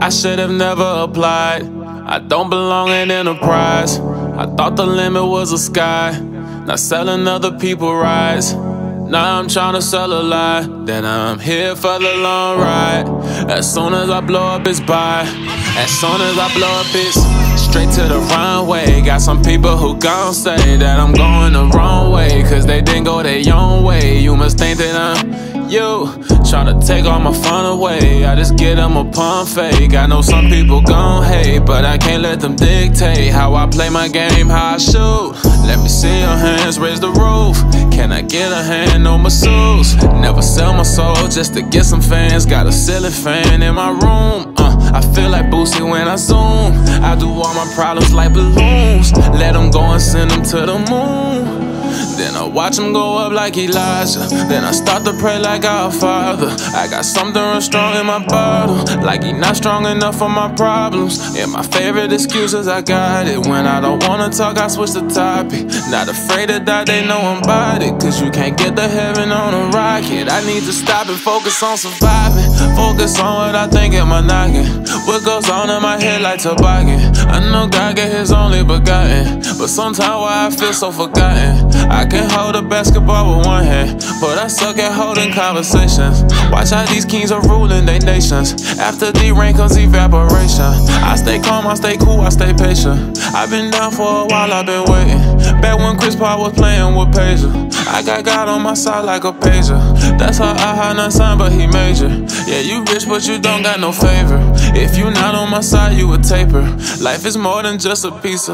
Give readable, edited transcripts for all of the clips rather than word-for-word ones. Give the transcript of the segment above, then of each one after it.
I should have never applied. I don't belong in enterprise. I thought the limit was the sky. Not selling other people rides. Now I'm tryna sell a lie. Then I'm here for the long ride. As soon as I blow up, it's bye. As soon as I blow up, it's straight to the runway. Got some people who gon' say that I'm going the wrong way, cause they didn't go their own way. You must think that I'm you, tryna take all my fun away. I just get them a pump fake. I know some people gon' hate, but I can't let them dictate how I play my game, how I shoot. Let me see your hands, raise the roof. Can I get a hand on my shoes? Never sell my soul just to get some fans. Got a ceiling fan in my room. I feel like Boosie when I zoom. I do all my problems like balloons. Let them go and send them to the moon. Then I watch him go up like Elijah. Then I start to pray like our Father. I got something real strong in my bottle, like he not strong enough for my problems. And my favorite excuse is I got it. When I don't wanna talk, I switch the topic. Not afraid to die, they know I'm about it. Cause you can't get to heaven on a rocket. I need to stop and focus on surviving. Focus on what I think in my noggin. What goes on in my head like toboggan. I know God get his only begotten, but sometimes why I feel so forgotten. I can hold a basketball with one hand, but I suck at holding conversations. Watch how these kings are ruling their nations. After the rain comes evaporation. I stay calm, I stay cool, I stay patient. I've been down for a while, I've been waiting. Back when Chris Paul was playing with Pager, I got God on my side like a pager. That's how I had no son, but he major. Yeah, you rich, but you don't got no favor. If you not on my side, you a taper. Life is more than just a pizza.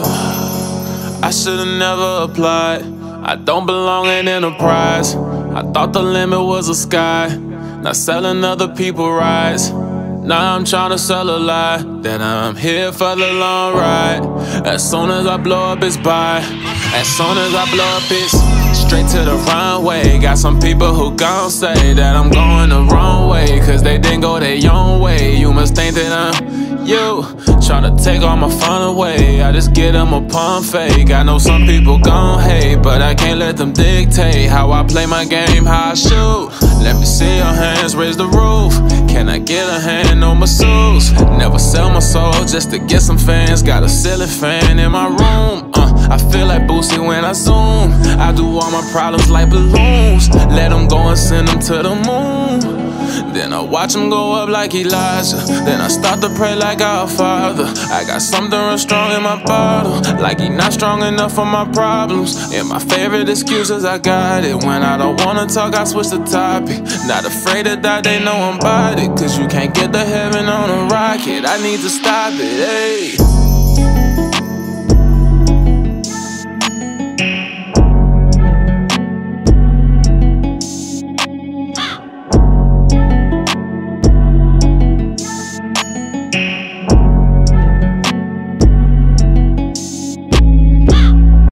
I should've never applied. I don't belong in enterprise. I thought the limit was the sky. Not selling other people rides. Now I'm tryna sell a lie. Then I'm here for the long ride. As soon as I blow up, it's bye. As soon as I blow up, it's straight to the runway. Got some people who gon' say that I'm going the wrong way, cause they didn't go their own way. You must think that I'm you, tryna take all my fun away. I just get them a pump fake. I know some people gon' hate, but I can't let them dictate how I play my game, how I shoot. Let me see your hands, raise the roof. Can I get a hand on my shoes? Never sell my soul just to get some fans. Got a ceiling fan in my room. I feel like Boosie when I zoom. I do all my problems like balloons. Let them go and send them to the moon. Then I watch him go up like Elijah. Then I start to pray like our Father. I got something real strong in my bottle, like he not strong enough for my problems. And my favorite excuse is I got it. When I don't wanna talk, I switch the topic. Not afraid to die, they know I'm about it. Cause you can't get to heaven on a rocket. I need to stop it, ayy.